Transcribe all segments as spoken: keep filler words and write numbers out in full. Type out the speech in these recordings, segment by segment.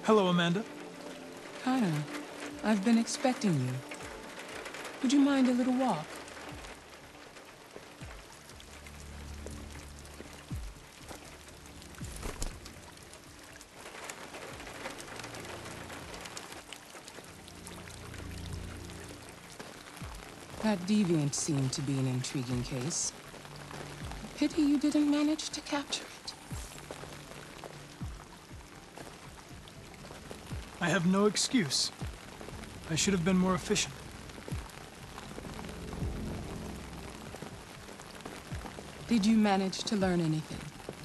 Hello, Amanda. Connor, I've been expecting you. Would you mind a little walk? That deviant seemed to be an intriguing case. Pity you didn't manage to capture it. I have no excuse. I should have been more efficient. Did you manage to learn anything?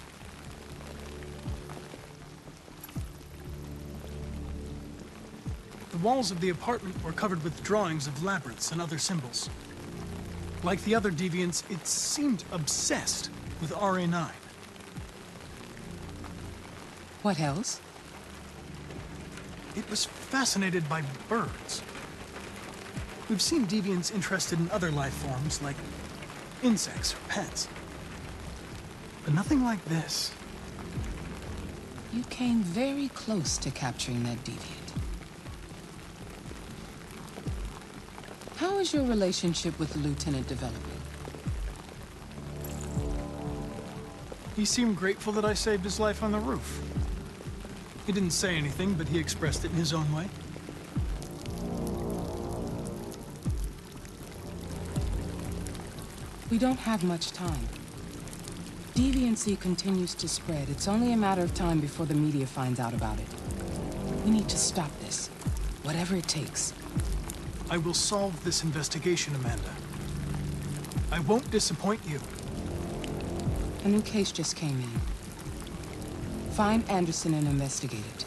The walls of the apartment were covered with drawings of labyrinths and other symbols. Like the other deviants, it seemed obsessed with R A nine. What else? It was fascinated by birds. We've seen deviants interested in other life forms, like insects or pets. But nothing like this. You came very close to capturing that deviant. How is your relationship with the Lieutenant developing? He seemed grateful that I saved his life on the roof. He didn't say anything, but he expressed it in his own way. We don't have much time. Deviancy continues to spread. It's only a matter of time before the media finds out about it. We need to stop this, whatever it takes. I will solve this investigation, Amanda. I won't disappoint you. A new case just came in. Find Anderson and investigate it.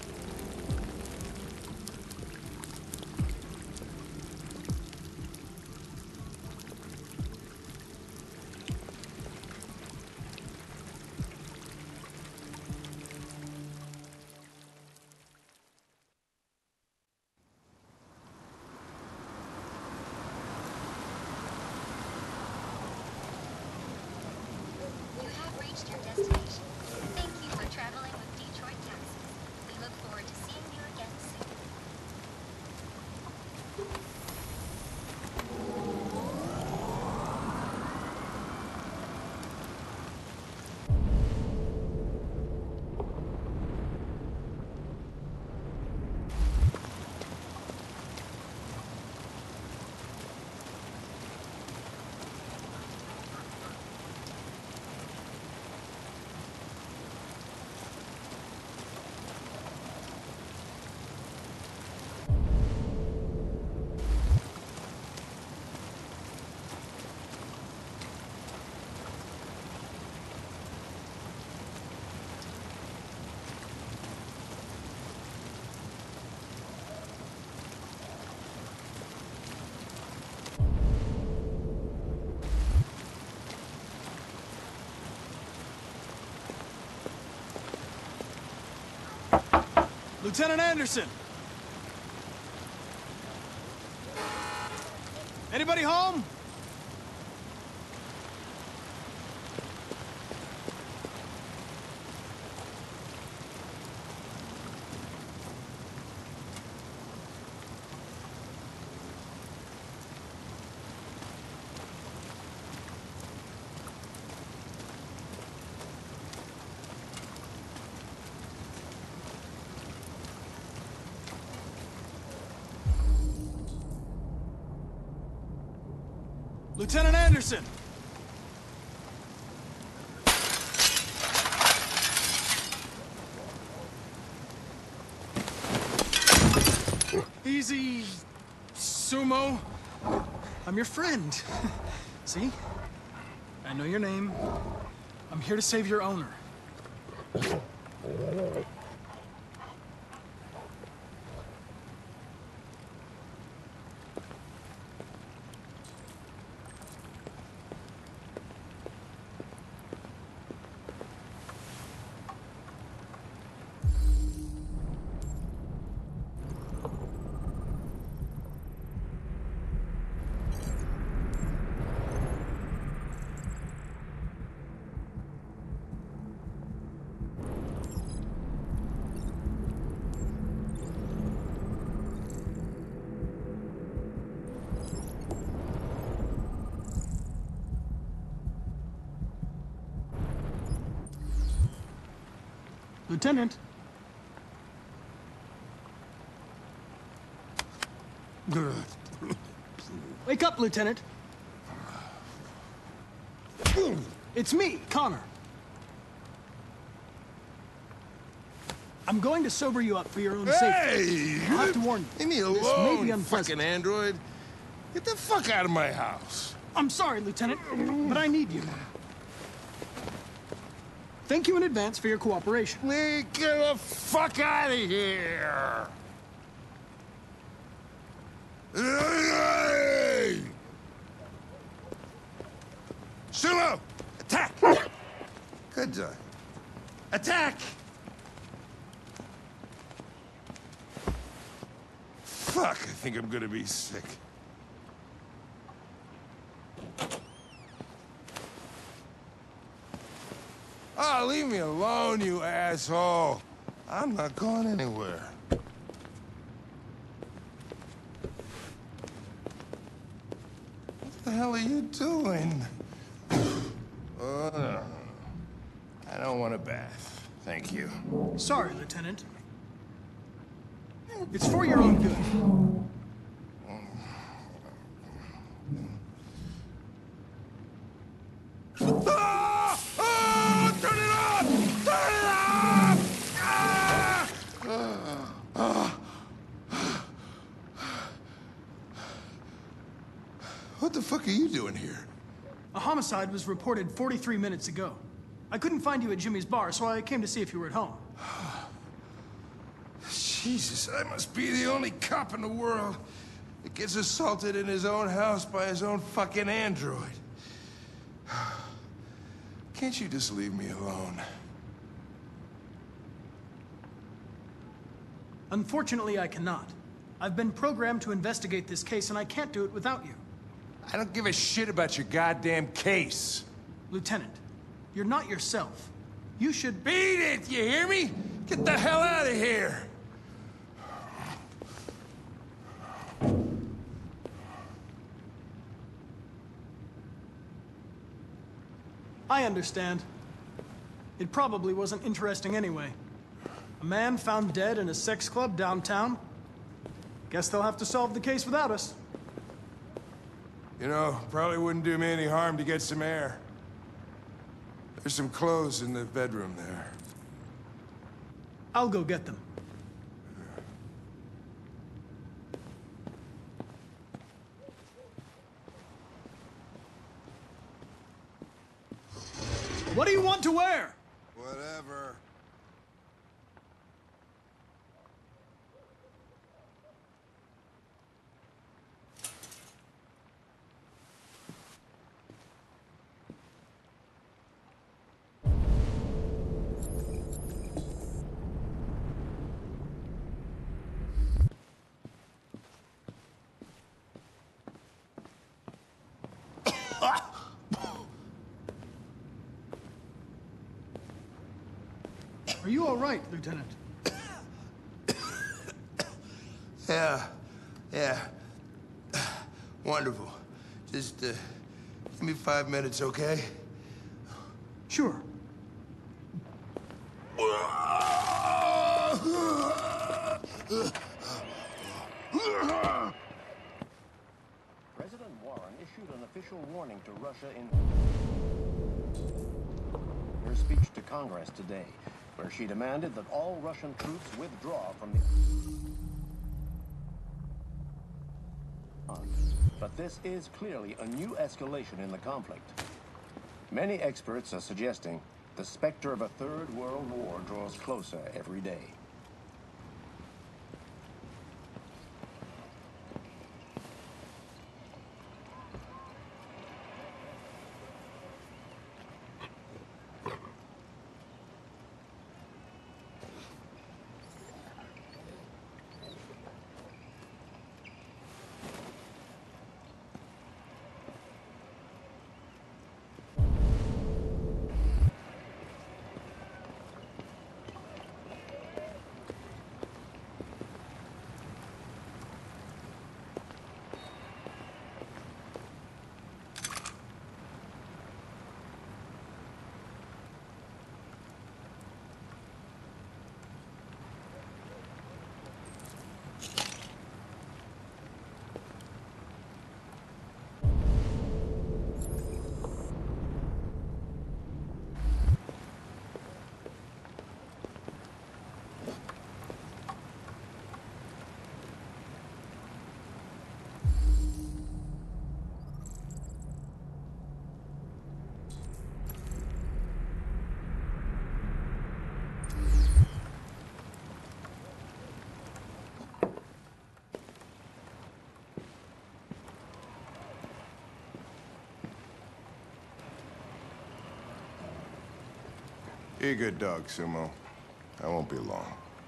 You have reached your destination. Thank you for traveling with Detroit Taxis. We look forward to seeing you again soon. Lieutenant Anderson! Anybody home? Lieutenant Anderson! Easy, Sumo. I'm your friend. See? I know your name. I'm here to save your owner. Lieutenant. Wake up, Lieutenant. It's me, Connor. I'm going to sober you up for your own safety. Hey! I'll have to warn you. Leave me This may be alone, unpleasant. fucking android. Get the fuck out of my house. I'm sorry, Lieutenant, but I need you. Thank you in advance for your cooperation. Lee, get the fuck out of here! Hey! Sulu! Attack! Good job. Attack! Fuck, I think I'm gonna be sick. Oh, leave me alone, you asshole. I'm not going anywhere. What the hell are you doing? Uh, I don't want a bath. Thank you. Sorry, Lieutenant. It's for your own good. Ah! Ah! Turn it off! Turn it off! Ah! Ah! What the fuck are you doing here? A homicide was reported forty-three minutes ago. I couldn't find you at Jimmy's bar, so I came to see if you were at home. Jesus, I must be the only cop in the world that gets assaulted in his own house by his own fucking android. Can't you just leave me alone? Unfortunately, I cannot. I've been programmed to investigate this case, and I can't do it without you. I don't give a shit about your goddamn case. Lieutenant, you're not yourself. You should... Beat it, you hear me? Get the hell out of here! I understand. It probably wasn't interesting anyway. A man found dead in a sex club downtown. Guess they'll have to solve the case without us. You know, probably wouldn't do me any harm to get some air. There's some clothes in the bedroom there. I'll go get them. What do you want to wear? Whatever. Are you all right, Lieutenant? Yeah, yeah. Wonderful. Just, uh, give me five minutes, okay? Sure. President Warren issued an official warning to Russia in her speech to Congress today, where she demanded that all Russian troops withdraw from the... But this is clearly a new escalation in the conflict. Many experts are suggesting the specter of a third world war draws closer every day. Be a good dog, Sumo. I won't be long.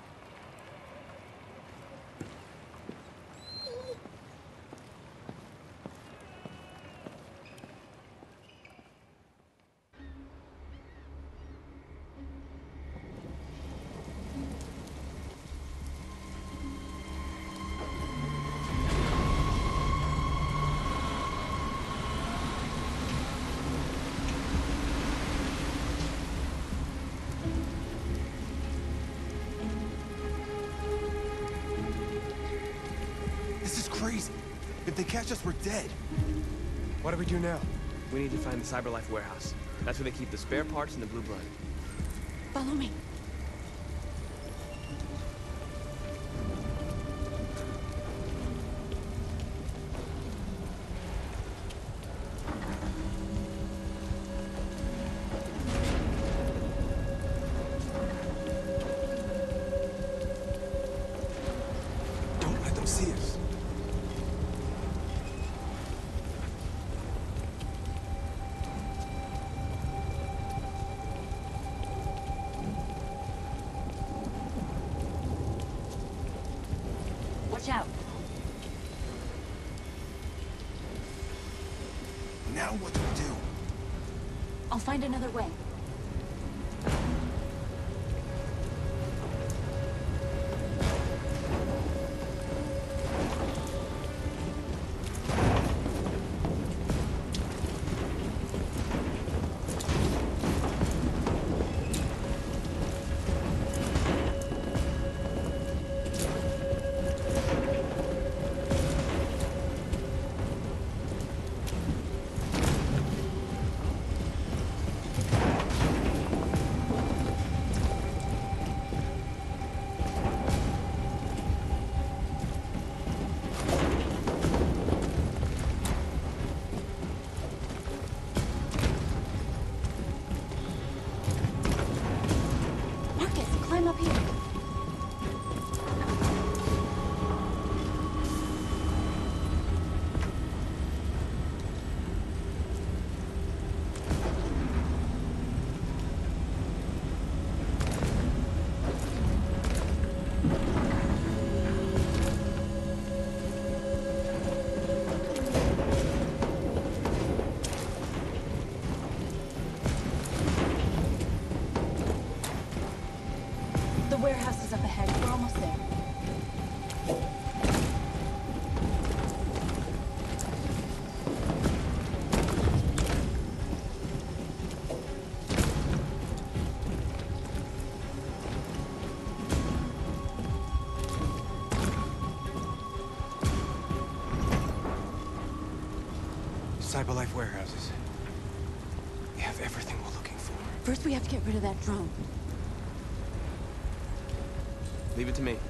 This is crazy. If they catch us, we're dead. What do we do now? We need to find the CyberLife warehouse. That's where they keep the spare parts and the blue blood. Follow me. Don't let them see us. Watch out. Now what do we do? I'll find another way. Marcus, climb up here. The warehouse is up ahead. We're almost there. CyberLife warehouses. We have everything we're looking for. First, we have to get rid of that drone. Leave it to me.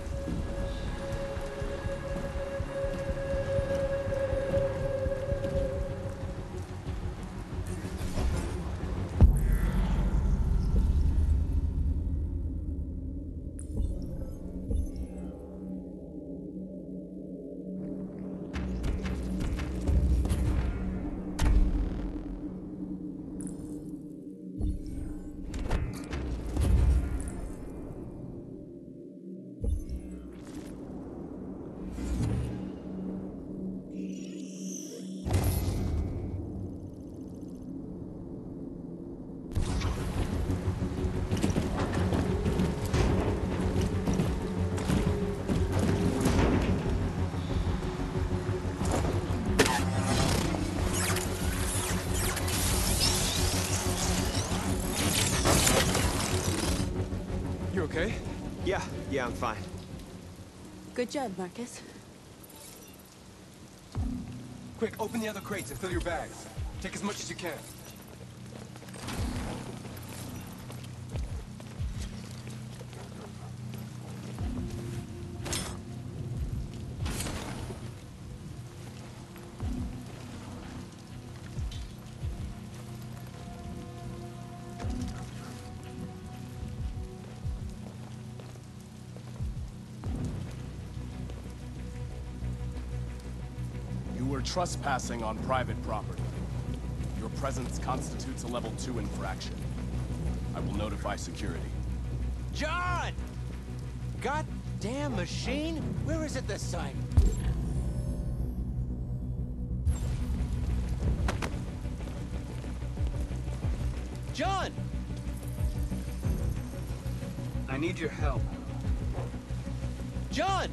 You okay? Yeah, yeah, I'm fine. Good job, Marcus. Quick, open the other crates and fill your bags. Take as much as you can. You were trespassing on private property. Your presence constitutes a level two infraction. I will notify security. John! Goddamn machine! Where is it this time? John! I need your help. John!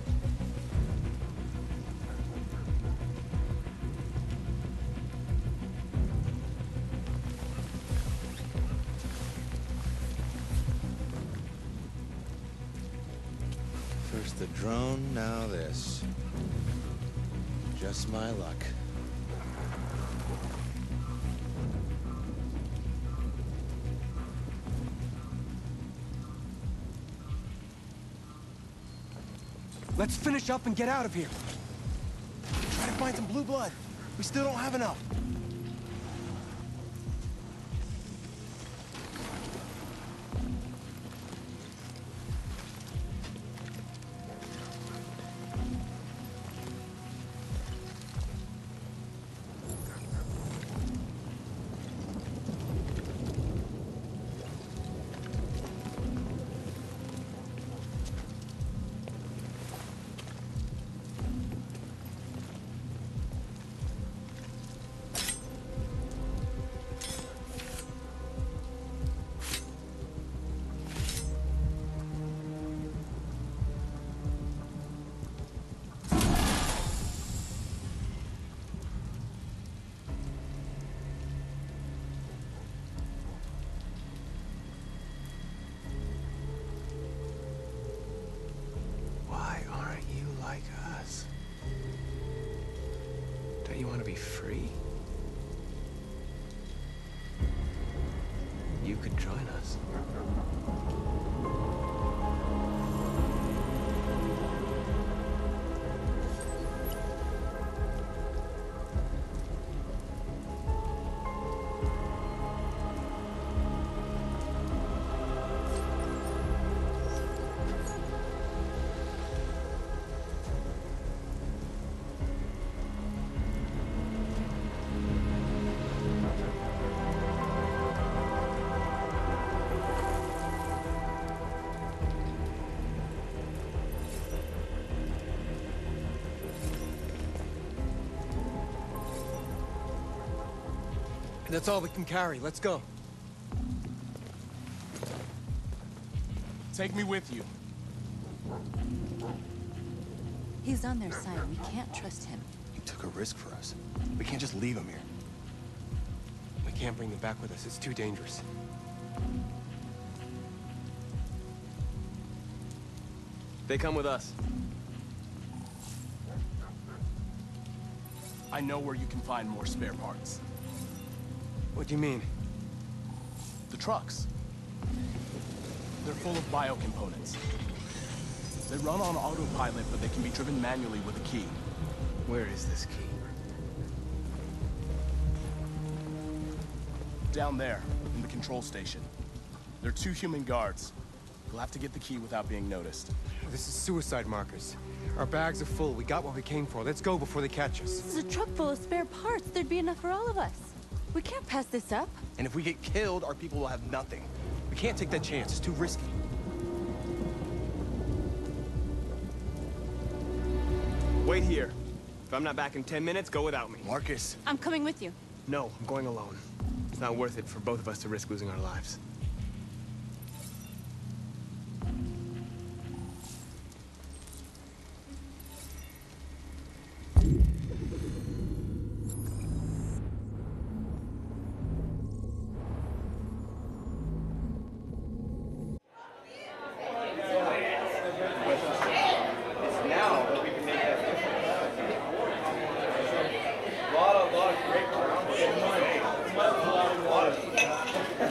First the drone, now this. Just my luck. Let's finish up and get out of here. Try to find some blue blood. We still don't have enough. You want to be free? You could join us. That's all we can carry. Let's go. Take me with you. He's on their side. We can't trust him. He took a risk for us. We can't just leave him here. We can't bring them back with us. It's too dangerous. They come with us. I know where you can find more spare parts. What do you mean? The trucks. They're full of biocomponents. They run on autopilot, but they can be driven manually with a key. Where is this key? Down there, in the control station. There are two human guards. You'll have to get the key without being noticed. This is suicide, Marcus. Our bags are full. We got what we came for. Let's go before they catch us. This is a truck full of spare parts. There'd be enough for all of us. We can't pass this up. And if we get killed, our people will have nothing. We can't take that chance. It's too risky. Wait here. If I'm not back in ten minutes, go without me. Marcus. I'm coming with you. No, I'm going alone. It's not worth it for both of us to risk losing our lives.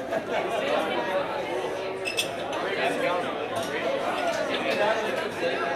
Thank you.